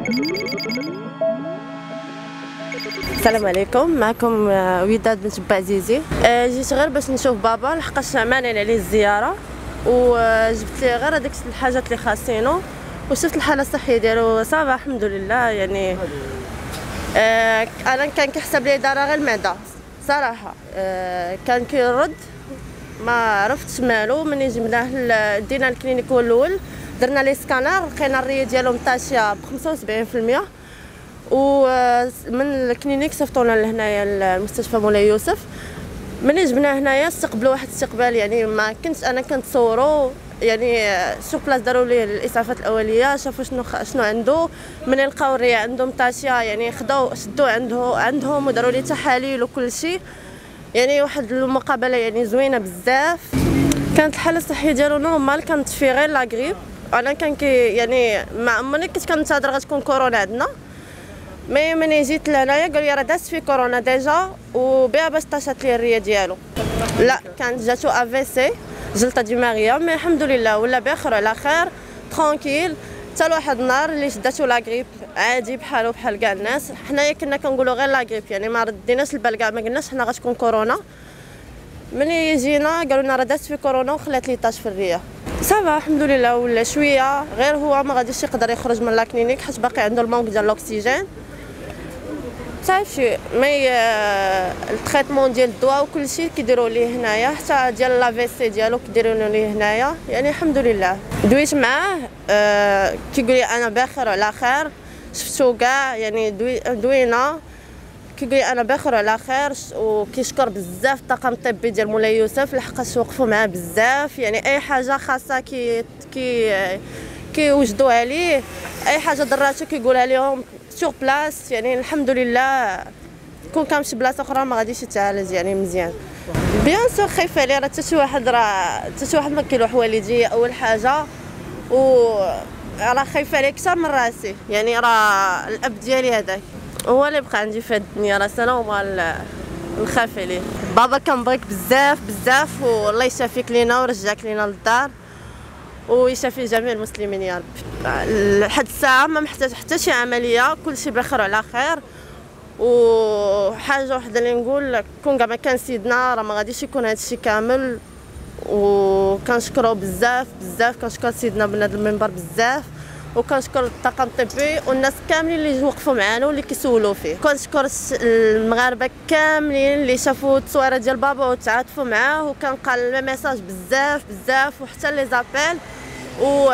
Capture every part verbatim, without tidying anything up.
السلام عليكم، معكم وداد بنت بوعزيزي. جيت غير باش نشوف بابا لحقاش مانعين عليه الزياره، وجبت ليه غير هذيك الحاجات اللي خاصينو، وشفت الحاله الصحيه ديالو صافا الحمد لله. يعني آه انا كان كيحسب لي دار غير المعده صراحه. آه كان كيرد ما عرفتش مالو. ملي جبناه دينا الكلينيك هو الاول، درنا ليه سكانر لقينا الريه ديالو مطاشيه ب خمسة وسبعين في المية، ومن الكلينيك صيفطونا لهنايا المستشفى مولاي يوسف. ملي جبناه هنايا استقبلوا واحد الاستقبال يعني ما كنتش انا كنتصورو. يعني سوغ بلاص داروا ليه الاسعافات الاوليه، شافوا شنو شنو عنده. ملي لقاو الريه عنده مطاشيه يعني خداو شدوا عنده عندهم وداروا ليه تحاليل وكل شيء. يعني واحد المقابله يعني زوينه بزاف. كانت الحاله الصحيه ديالو نورمال، كانت في غير لا غريب. انا كان كي يعني ما عمرني كنت كنتظر غتكون كورونا عندنا، مي ملي جيت لهنايا قالوا لي راه دازت في كورونا ديجا وبها باش طاشات ليه الريه ديالو. لا كانت جاتو افيسي جلطه دماغيه، مي الحمد لله ولا بخير على خير ترونكيل. حتى لواحد النهار اللي شداتو لا غريب عادي بحالو بحال كاع الناس. حنايا كنا كنقولوا غير لا غريب، يعني ما رديناش البال كاع، ما قلناش حنا غتكون كورونا. ملي جينا قالوا لنا راه دازت في كورونا وخلات لي طاش في الريه. صافا الحمد لله ولا شويه، غير هو ما غاديش يقدر يخرج من لا كلينيك حيت باقي عنده المونك ديال الاكسجين صافي. مي التريتمون ديال الدواء وكل شيء كيديروا ليه هنايا، حتى ديال لافيسي ديالو كيديروا ليه هنايا. يعني الحمد لله دويت معاه. آه كيقول لي انا بخير على خير، شفتو كاع يعني دوي دوينا. كيقول لي انا بخير على خير، وكيشكر بزاف الطاقم الطبي ديال مولاي يوسف لحقاش وقفوا معاه بزاف. يعني اي حاجه خاصه كي كي كيوجدوها ليه، اي حاجه ضراتو كيقولها لهم سور بلاص. يعني الحمد لله كون كان شي بلاصه اخرى ما غاديش يتعالج يعني مزيان. بيان سور خايفه عليه، راه حتى شي واحد راه حتى شي واحد ما كيلوح والديه اول حاجه، و راه خايفه عليه اكثر من راسي. يعني راه الاب ديالي هذاك هو اللي بقى عندي في هاد الدنيا، راه انا وما نخاف عليه. بابا كنبغيك بزاف بزاف، والله يشافيك لينا ورجعك لينا للدار، ويشافي جميع المسلمين يا ربي. لحد الساعه ما محتاج حتى شي عمليه، كلشي بخير وعلى خير. وحاجه وحده اللي نقول، كون كاع ما كان سيدنا راه ما غاديش يكون هادشي كامل. وكنشكرو بزاف بزاف، كنشكر سيدنا بنادم المنبر بزاف، وكنشكر الطاقم الطبي والناس كاملين اللي وقفوا معنا واللي كيسولوا فيه. كنشكر المغاربه كاملين اللي شافوا التصويره ديال بابا وتعاطفوا معاه، وكنلقى لي ميساج بزاف بزاف وحتى لي زابيل. و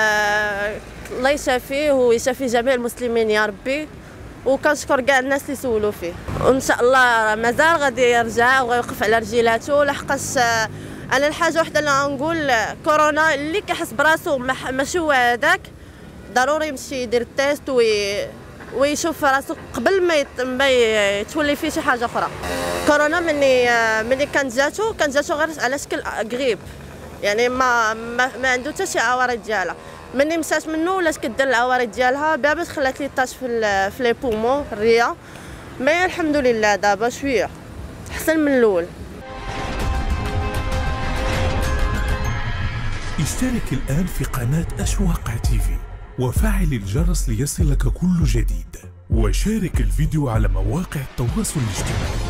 الله يشافيه ويشافي جميع المسلمين يا ربي. وكنشكر كاع الناس اللي سولوا فيه، وان شاء الله مازال غادي يرجع وغيوقف على رجيلاته. لحقاش انا الحاجه وحده اللي غنقول، كورونا اللي كيحس براسو ماشي هو هذاك ضروري يمشي يدير التيست وي... ويشوف راسو قبل ما, يت... ما يتولي فيه شي حاجه اخرى. كورونا ملي ملي كانت جاتو كانت جاتو غير على شكل غريب، يعني ما ما, ما عنده حتى شي عوارض ديالها. ملي مشات منه ولات كدير العوارض ديالها، بابا خلات لي طاش في ال... في لي بومون الريه. مي الحمد لله دابا شويه احسن من الاول. اشترك الآن في قناة أشواق تيفي وفعل الجرس ليصلك كل جديد، وشارك الفيديو على مواقع التواصل الاجتماعي.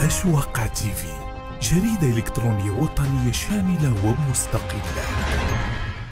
أشواق تيفي، جريدة إلكترونية وطنية شاملة ومستقلة.